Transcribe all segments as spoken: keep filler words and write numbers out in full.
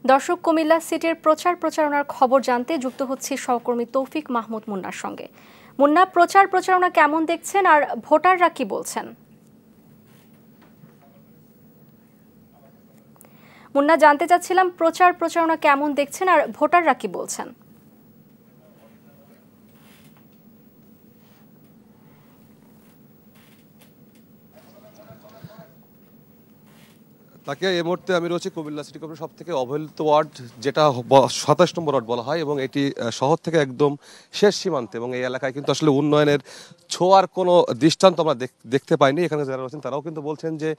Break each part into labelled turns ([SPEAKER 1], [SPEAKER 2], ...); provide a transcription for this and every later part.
[SPEAKER 1] দর্শক, কুমিল্লা সিটির প্রচার প্রচারণার খবর জানতে যুক্ত হচ্ছি সহকর্মী তৌফিক মাহমুদ মুন্নার সঙ্গে। মুন্না, প্রচার প্রচারণা কেমন দেখছেন আর ভোটাররা কি বলছেন? মুন্না, জানতে চাচ্ছিলাম প্রচার প্রচারণা কেমন দেখছেন আর ভোটাররা কি বলছেন?
[SPEAKER 2] তাকে এই মুহূর্তে আমি রয়েছি কুমিল্লা সিটি কর্পোরেশন সব থেকে অবহেলিত ওয়ার্ড, যেটা সাতাশ নম্বর ওয়ার্ড বলা হয়, এবং এটি শহর থেকে একদম শেষ সীমান্তে, এবং এই এলাকায় কিন্তু আসলে উন্নয়নের ছোঁয়ার কোনো দৃষ্টান্ত আমরা দেখতে পাইনি। এখানে যারা রয়েছেন তারাও কিন্তু বলছেন যে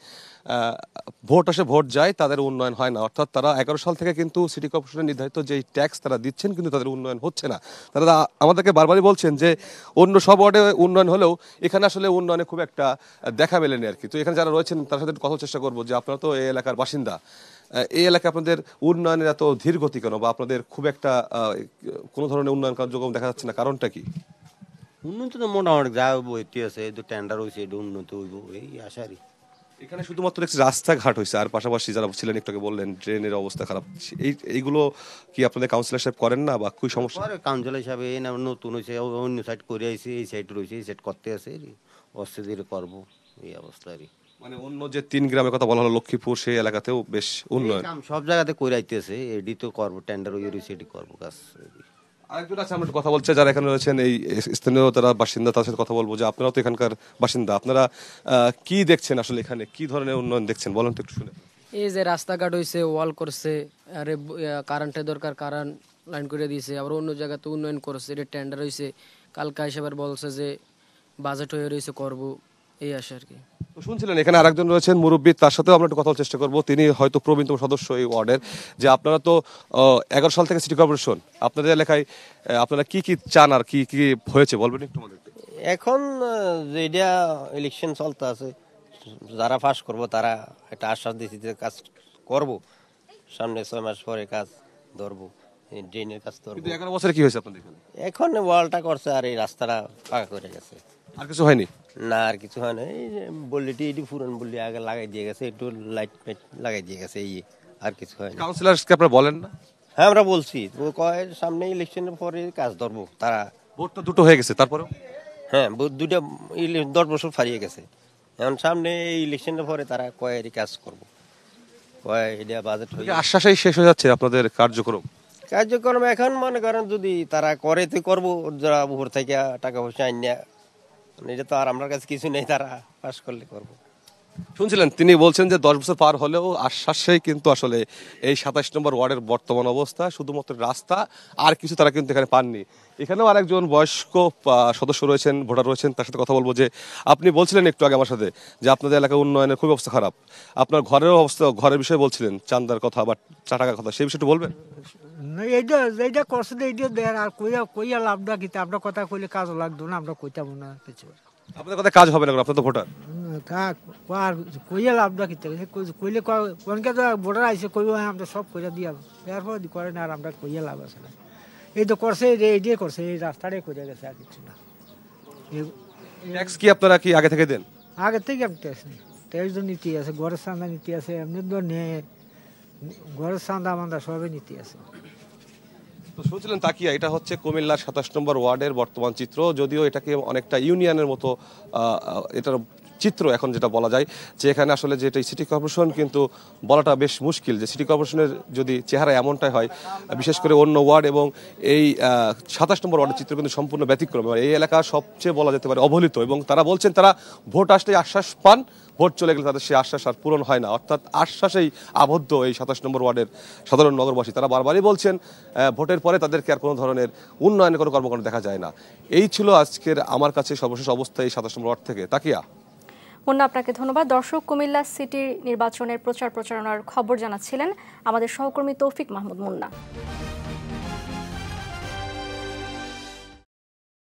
[SPEAKER 2] ভোট আসে ভোট যায়, তাদের উন্নয়ন হয় না। অর্থাৎ তারা এগারো সাল থেকে কিন্তু সিটি কর্পোরেশনের নির্ধারিত যে ট্যাক্স তারা দিচ্ছেন, কিন্তু তাদের উন্নয়ন হচ্ছে না। তারা আমাদেরকে বারবারই বলছেন যে অন্য সব ওয়ার্ডে উন্নয়ন হলেও এখানে আসলে উন্নয়নে খুব একটা দেখা মেলেনি আর কি। তো এখানে যারা রয়েছেন তার সাথে কথা চেষ্টা করবো যে আপনারা তো এই এলাকার বাসিন্দা, এই এলাকায় আপনাদের উন্নয়নের এত ধীর গতি কেন, বা আপনাদের খুব একটা কোনো ধরনের উন্নয়ন কার্যক্রম দেখা যাচ্ছে না, কারণটা কি?
[SPEAKER 3] উন্নত তো মোটামুটি যা হইতে আছে, টেন্ডার হয়েছে, এটা উন্নত হইব এই আশারই।
[SPEAKER 2] এখানে শুধুমাত্র একটি রাস্তাঘাট হয়েছে, আর পাশাপাশি যারা ছিলেন একটু বললেন ড্রেনের অবস্থা খারাপ, এই এইগুলো কি আপনাদের কাউন্সিলর সাহেব করেন না, বা কি সমস্যা?
[SPEAKER 3] কাউন্সিলর হিসাব এই না নতুন হয়েছে, অন্য সাইড করে আইছে, এই সাইড রয়েছে, এই সাইড করতে আছে, অস্থির করবো এই অবস্থা আর। মানে
[SPEAKER 2] অন্য যে তিন গ্রামের কথা বলা হলো লক্ষ্মীপুর, সেই এলাকাতেও বেশ উন্নয়ন
[SPEAKER 3] সব জায়গাতে করে আইতেছে, এডি তো করবো, টেন্ডার হয়ে রয়েছে, এটি করবো কাজ।
[SPEAKER 2] আরেকজন আছে, আমরা কথা বলছি যারা এখানে রয়েছেন এই স্থানীয় যারা বাসিন্দা, তার সাথে কথা বলবো যে আপনারা তো এখানকার বাসিন্দা, আপনারা কি দেখছেন আসলে, এখানে কি ধরনের উন্নয়ন দেখছেন বলেন তো একটু শুনে।
[SPEAKER 4] এই যে রাস্তাঘাট হয়েছে, ওয়াল করছে, আরে কারেন্টের দরকার কারেন্ট লাইন করে দিয়েছে, আবার অন্য জায়গাতে উন্নয়ন করছে, এটা টেন্ডার হয়েছে, কালকা হিসাবে বলছে যে বাজেট হয়ে রয়েছে করবো, এই আসে আর কি।
[SPEAKER 2] শুনছিলেন এখানে আরেকজন রয়েছেন মুরব্বী, তার সাথেও আমরা একটু কথা বলার চেষ্টা করবো। তিনি হয়তো প্রবীণতম সদস্য এই ওয়ার্ডের। যে আপনারা তো এগারো সাল থেকে সিটি কর্পোরেশন, আপনাদের এলাকায় আপনারা কি কি চান আর কি কি হয়েছে বলবেন একটু আমাদের?
[SPEAKER 3] এখন যেটা ইলেকশন চলতে আছে, যারা পাস করবো তারা একটা আশ্বাস দিয়েছে যে কাজ করবো, সামনে ছয় মাস পরে কাজ ধরবো, ড্রেনের কাজ ধরবো।
[SPEAKER 2] এগারো বছরে কি হয়েছে আপনাদের?
[SPEAKER 3] এখন ওয়ালটা করছে আর এই রাস্তাটা পাকা করে গেছে,
[SPEAKER 2] আর কিছু হয়নি
[SPEAKER 3] না, আর কিছু হয় না। এই যে বললিটি এটি পুরান বললি আগে লাগাই দিয়ে গেছে, একটু লাইট ফাইট লাগাই দিয়ে গেছে, এই আর কিছু হয় না।
[SPEAKER 2] কাউন্সিলরকে আপনারা বলেন না?
[SPEAKER 3] হ্যাঁ, আমরা বলছি, ও কয় সামনে ইলেকশনের পরে কাজ ধরবো। তারা
[SPEAKER 2] ভোট তো দুটো হয়ে গেছে, তারপরেও
[SPEAKER 3] হ্যাঁ দুইটা দশ বছর ফারিয়ে গেছে, এখন সামনে ইলেকশনের পরে তারা কয় কাজ করবো, কয় এটা বাজেট হয়ে
[SPEAKER 2] আশ্বাসেই শেষ হয়ে যাচ্ছে আপনাদের কার্যক্রম।
[SPEAKER 3] কার্যক্রম এখন মনে করেন যদি তারা করে তো করবো, যারা উপর থেকে টাকা পয়সা আইন, এটা তো আর আমার কাছে কিছু নেই, তারা পাস করলে করবো।
[SPEAKER 2] শুনছিলেন তিনি বলছেন যে দশ বছর পার হলেও আশ্বাসেই কিন্তু আসলে এই সাতাশ নম্বর ওয়ার্ডের বর্তমান অবস্থা, শুধুমাত্র রাস্তা আর কিছু তারা কিন্তু এখানে পাননি। এখানেও আরেকজন বয়স্ক সদস্য রয়েছেন, ভোটার রয়েছেন, তার সাথে কথা বলবো। যে আপনি বলছিলেন একটু আগে আমার সাথে যে আপনাদের এলাকার উন্নয়নের খুব অবস্থা খারাপ, আপনার ঘরের অবস্থা, ঘরের বিষয়ে বলছিলেন, চান্দার কথা বা টাকার কথা, সেই বিষয়টা বলবেন?
[SPEAKER 5] এইটা এইটা করছে এইটা দেন, আর কইয়া কইয়া লাভ না, কিন্তু আমরা কথা কইলে কাজ লাগতো না, আমরা কইতাম না কিছু।
[SPEAKER 2] আপনাদের কথা কাজ হবে না, আপনার তো ভোটার,
[SPEAKER 5] আর কইয়া লাভ না কিনতে কইলে কোনকে ভোটার আইসে কইব আমরা সব কইরা দিয়া, এরপর করে না, আর আমরা কইয়া লাভ আছে না। এই তো করছে, এইটাই করছে, এই রাস্তাটাই করে গেছে, আর কিছু না।
[SPEAKER 2] ট্যাক্স কি আপনারা কি আগে থেকে দেন?
[SPEAKER 5] আগে থেকে আমি ট্যাক্স নেই, ট্যাক্স তো নীতি আছে, ঘরের চাঁদা নীতি আছে, এমনি তো নে ঘরের চাঁদা মান্দা সবই নীতি আছে।
[SPEAKER 2] তো শুনছিলেন তাকিয়া, এটা হচ্ছে কুমিল্লার সাতাশ নম্বর ওয়ার্ডের বর্তমান চিত্র। যদিও এটাকে অনেকটা ইউনিয়নের মতো এটার চিত্র এখন যেটা বলা যায়, যে এখানে আসলে যে এটা সিটি কর্পোরেশন, কিন্তু বলাটা বেশ মুশকিল যে সিটি কর্পোরেশনের যদি চেহারা এমনটাই হয়, বিশেষ করে অন্য ওয়ার্ড এবং এই সাতাশ নম্বর ওয়ার্ডের চিত্র কিন্তু সম্পূর্ণ ব্যতিক্রম। এই এলাকা সবচেয়ে বলা যেতে পারে অবহেলিত, এবং তারা বলছেন তারা ভোট আসলে আশ্বাস পান, ভোট চলে গেলে তাদের সেই আশ্বাস আর পূরণ হয় না। অর্থাৎ আশ্বাসেই আবদ্ধ এই সাতাশ নম্বর ওয়ার্ডের সাধারণ নগরবাসী। তারা বারবারই বলছেন ভোটের পরে তাদেরকে আর কোনো ধরনের উন্নয়নের কোনো কর্মকাণ্ড দেখা যায় না। এই ছিল আজকের আমার কাছে সর্বশেষ অবস্থা এই সাতাশ নম্বর ওয়ার্ড থেকে। তাকিয়া।
[SPEAKER 1] মুন্না, আপনাকে ধন্যবাদ। দর্শক, কুমিল্লা সিটির নির্বাচনের প্রচার প্রচারণার খবর জানাচ্ছিলেন আমাদের সহকর্মী তৌফিক মাহমুদ মুন্না।